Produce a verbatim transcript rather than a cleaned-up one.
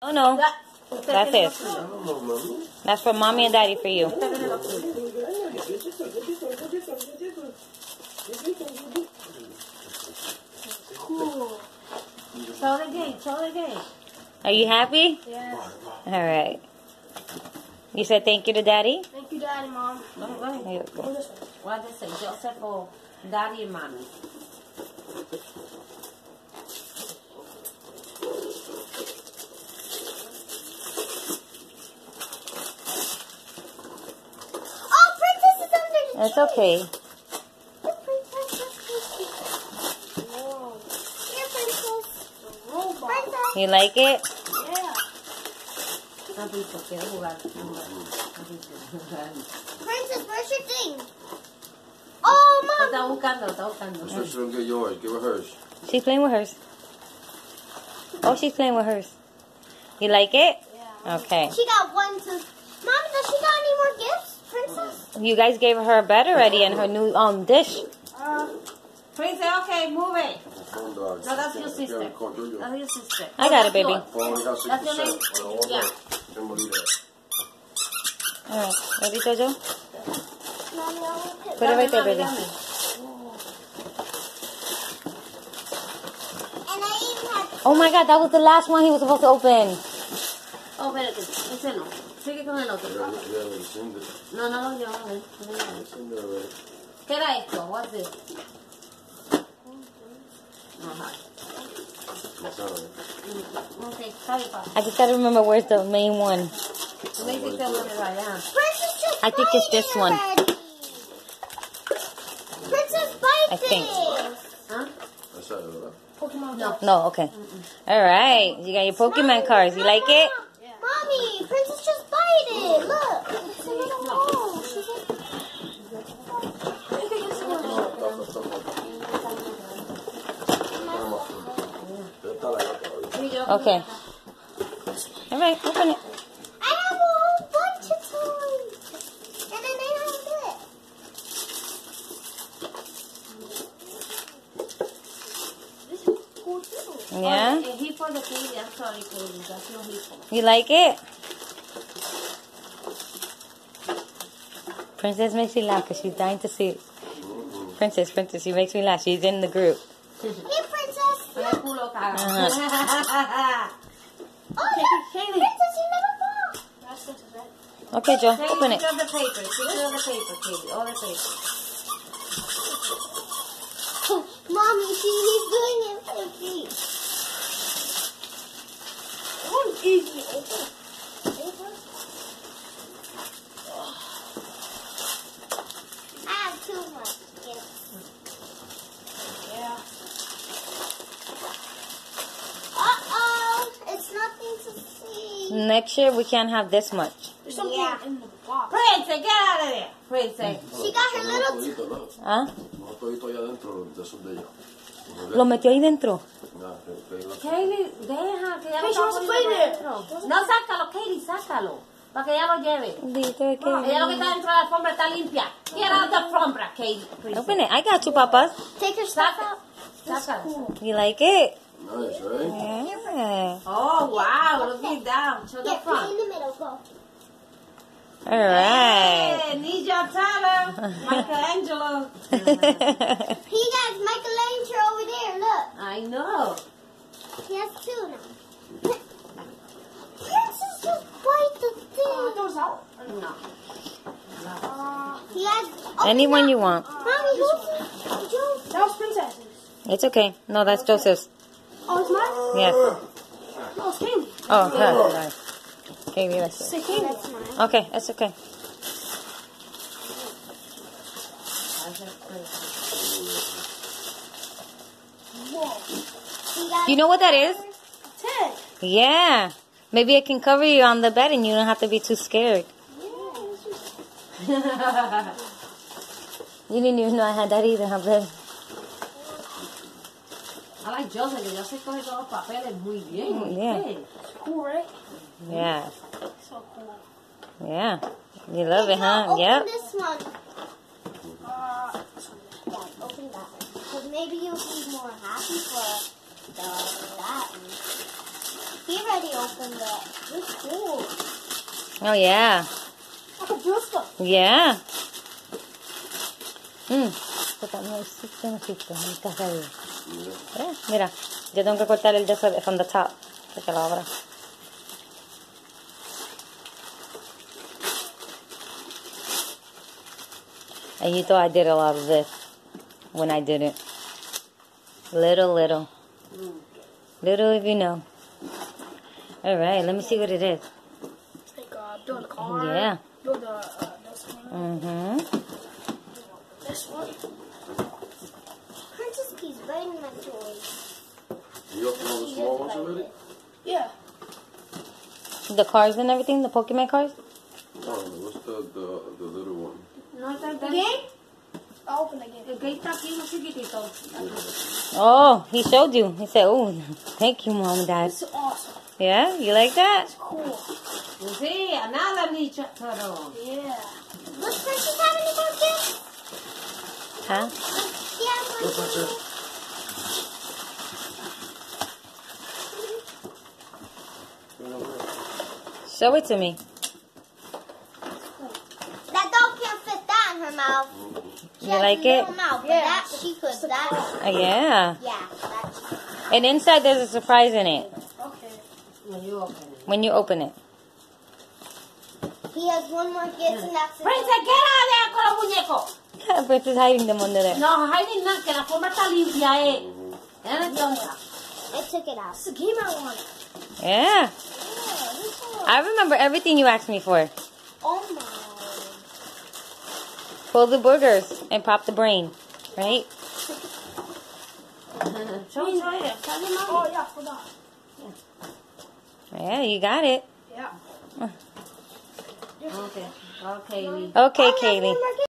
Oh no, that's it. That's for mommy and daddy for you. Cool. Show the gate, show the gate. Are you happy? Yeah. All right. You said thank you to daddy? Thank you, daddy, mom. Here you go. What did they say? Joseph or daddy and mommy? Oh, Princess is under the It's tree. okay. The princess is Whoa. Here, Princess. Robot. Princess. You like it? Yeah. Papito, quiero jugar. Princess, where's your thing? Oh, Lo Mom. está buscando, lo está buscando. I'm sure she'll get yours. Give her hers. She's playing with hers. Oh, she's playing with hers. You like it? Yeah. Okay. She got one, two. Mommy, does she got any more gifts, Princess? You guys gave her a bed already and her new um dish. Uh, Princess, okay, move it. Phone dog. No, that's your sister. Yeah, call Yo-Yo. That's your sister. I got it, baby. Phone only has six That's your percent. name? On all Yeah. right. Can't believe that. Alright. Ready, Jojo? Mommy, I want to Put it right there, baby. And I even had... Oh my god, that was the last one he was supposed to open. Oh, espérate. Ese no. Sigue con el otro. Yeah, yeah, it's in there. No, no, no, no. no. It's in there already. ¿Qué era esto? What's this? Ajá. It's all right. Okay, sorry, pa. I just gotta remember where's the main one. Tú me hiciste uno de allá. Princess just I think it's this bite it one. already. Princess bite I think. it. Huh? That's all right. Pokemon. No. No, okay. Alright. You got your Pokemon cards. You like it? Mommy, Princess just bite it. Look. It's a little hole. She's like... Okay. Alright, open it. I have a whole bunch of toys. And then I have this. This is cool too. Yeah? Oh, he for the baby. I'm sorry, baby. That's no hippo. You like it? Princess makes me laugh because she's dying to see it. Princess, Princess, she makes me laugh. She's in the group. Here, Princess. Con el culo caga. Uh-huh. Oh, yeah. Princess, you never fall. That's Princess, right? Okay, Joe, Take open it. picture of the paper. Picture of the paper, baby. All the paper. Mommy, see, he's doing it for me. Oh, easy. Open. Open. I have too much. Yes. Yeah. Uh-oh. It's nothing to see. Next year, we can't have this much. There's something yeah. in the box. Princess, get out of there. Princess. She got her little... Todito, ¿no? ¿Ah? No, todito allá adentro de esos de ella. ¿Lo metió ahí dentro? Nah, que- que- Katie, deja que ya lo Hey, she wants to está play poniendo there. dentro. No, sácalo, Katie, sácalo. Para que ella lo lleve. Dito de que- Ella lo que está dentro de la alfombra está limpia. Get out the alfombra, Katie. Princess. Open it. I got you, papas. Take her stuff Sácalo. out. Sácalo. You like it? Nice, right? Yeah. Oh, wow. Look at that. Show the Yeah, play in front. the middle. Go. All right. Hey, need your talent. Michelangelo. He got Michelangelo over there. Look. I know. He has two now. Princess just bite the thing. Those out. No. He has... Anyone you want. Mommy, who's Joe? That was Princess's. It's okay. No, that's Joseph's. Oh, it's mine? Yes. No, it's Kaylee. Oh, good. Nice. Okay, we like it. Say Kaylee. That's mine. Okay, that's okay. Whoa. He got You know what that is? ten. Yeah. Maybe I can cover you on the bed and you don't have to be too scared. You didn't even know I had that either, huh, babe? I like Joseph, que Joseph coge todos los papeles muy bien. Yeah. ¿viste? Cool, right? Yeah. So cool. Yeah. You love it, huh? Open Yep. this one. Uh, yeah, open that one. Because maybe you'll be more happy for the, that one. He already opened it. It's cool. Oh, yeah. Like a juicer. Yeah. Mmm. Está nuevecito, nuevecito. Está ready. Yeah. Eh, mira, yo tengo que cortar el de eso from the top. Porque lo abra. And you thought I did a lot of this when I didn't. Little, little. Little if you know. Alright, let me see what it is. It's like uh, build a car. Yeah. Build a, uh, this one. Mm-hmm. This one. Princess keeps biting my toys. You open all the small ones already? Yeah. The cars and everything, the Pokemon cars? No, what's the, the, the little one? No está el game. Open again. El gate está aquí, un chiquitito. Oh, he showed you. He said, oh, thank you, Mom and Dad. It's awesome. Yeah? You like that? Cool. Sí, a nada ni chotoro. Yeah. Does Princess have any more gifts? Huh? Yeah, Go, Princess. Show it to me. that dog can't fit that in her mouth. She You has like a it? little mouth, but Yeah. that she could. That, Uh, yeah. yeah, that she could. And inside there's a surprise in it Okay. When you open it. when you open it. He has one more gift, and that's it. Princess, get out of there con los muñecos. Princess hiding them under there. No, hiding nada, que la forma está limpia, eh. Déjame tonta. I took it out. It's the game I want. Yeah. Yeah, this one. I remember everything you asked me for. Oh my. Pull the boogers and pop the brain. Right? Show, show it. Tell your mom. Oh, yeah, I forgot. Yeah, you got it. Yeah. Okay. Okay. Okay, Oh, he has Kaylee. one more gift.